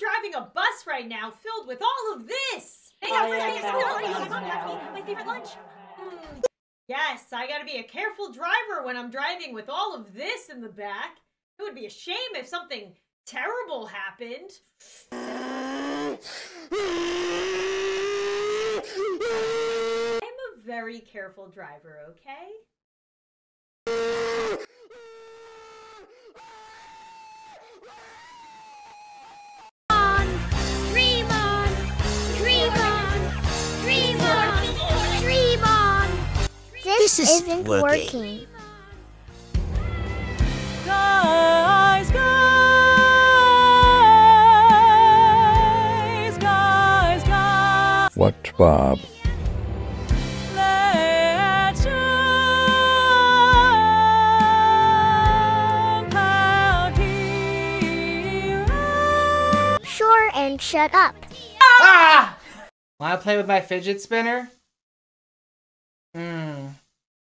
driving a bus right now filled with all of this. My favorite lunch. Yes, I gotta be a careful driver when I'm driving with all of this in the back. It would be a shame if something terrible happened. I'm a very careful driver, okay? Dream on, dream on, dream on, dream on. This isn't working. Guys, guys, guys, guys. What, Bob? Let's jump out here. Sure, and shut up. Ah! Wanna play with my fidget spinner?